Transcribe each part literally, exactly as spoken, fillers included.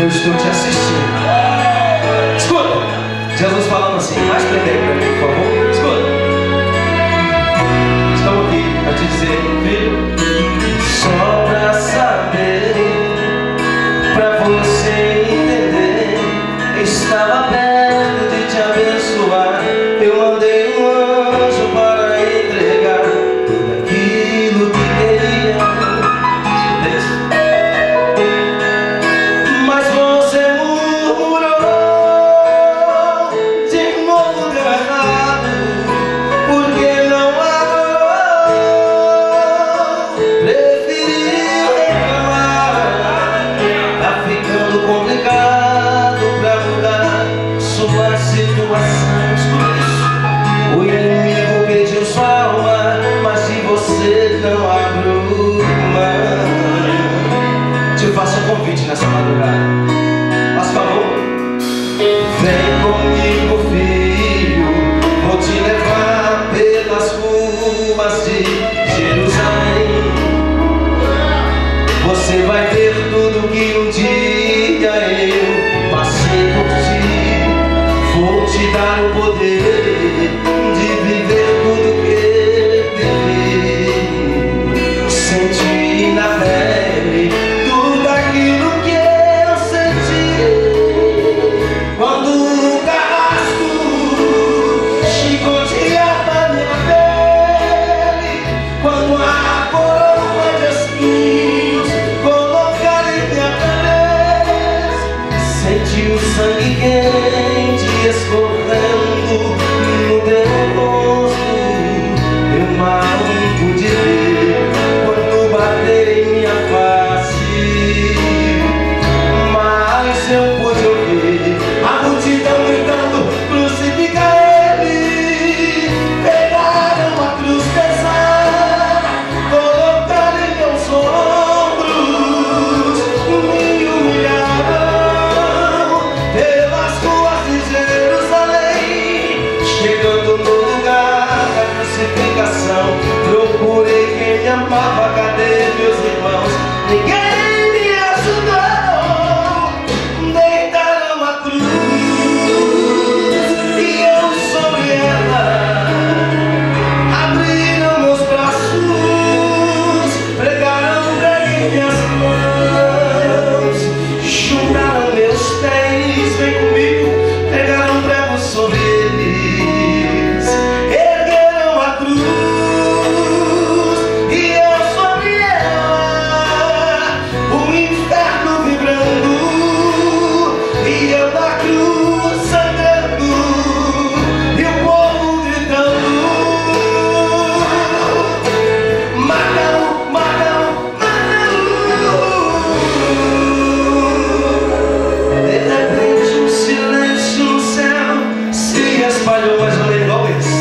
eu estou te assistindo. Escuta, Jesus falando assim, mais pra mim, pra mim, por favor. Escuta. Estou aqui para te dizer, filho, só pra saber, pra você entender, estava perto de te abençoar. Eu mandei um anjo para entregar tudo aquilo que queria. Mas você murmurou, de novo deu errado, porque não adorou, preferiu reclamar. Tá ficando complicado pra mudar sua situação. Por isso, o inimigo pediu sua alma, mas se você não abriu mão, te faço um convite nessa madrugada. Faz favor, vem comigo, filho, vou te levar pelas ruas de Jerusalém. Você vai ver tudo que um dia eu passei por ti. Vou te dar o poder de viver tudo que vivi. Senti na pele tudo aquilo que eu senti quando o carrasco chicoteava minha pele, quando a coroa de espinhos colocaram em minha cabeça. Senti o sangue quente escorrendo no teu rosto. Eu mal pude ver quando bater em minha face, mas eu pude ouvir a multidão gritando: crucifica ele. Pegaram a cruz pesada, colocaram em meus ombros, me humilharam pelas ruas de Jerusalém. Chegando no lugar da crucificação, procurei quem me amava. Cadê meus irmãos? Ninguém me ajudou. Deitaram a cruz e eu sobre ela. Abriram meus braços, pregaram prego em minhas mãos, juntaram meus pés, vem comigo, pegaram prego sobre eles, ergueram a cruz e eu sobre ela, o inferno vibrando e eu na cruz sangrando e o povo gritando: matam, matam, matam. De repente um silêncio no céu se espalhou, mas eu lembro igual esse.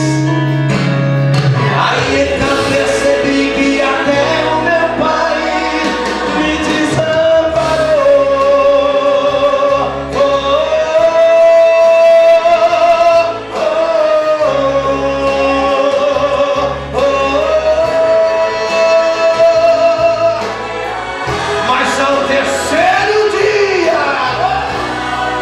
Aí então percebi que até o meu pai me desamparou. Oh, oh, oh, oh, oh. Mas ao terceiro dia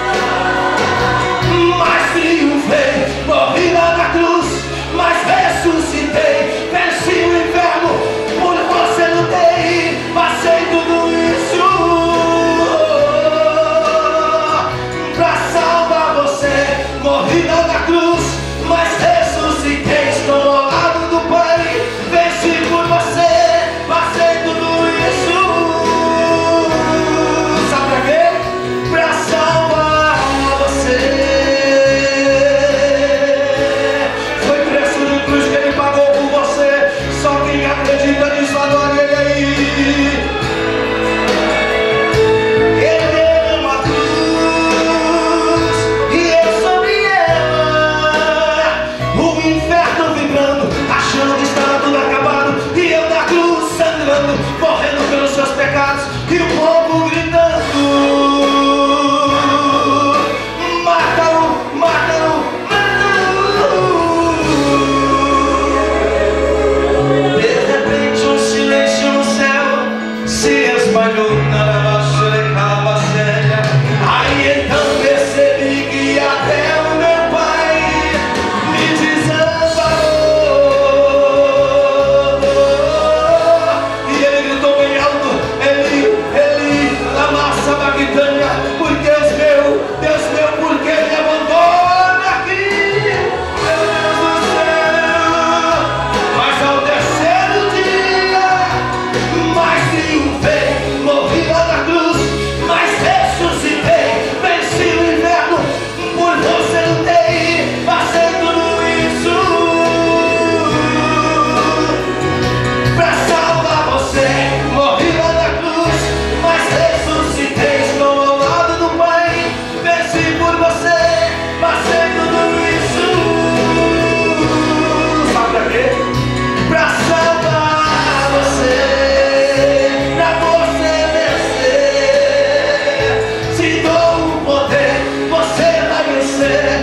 você.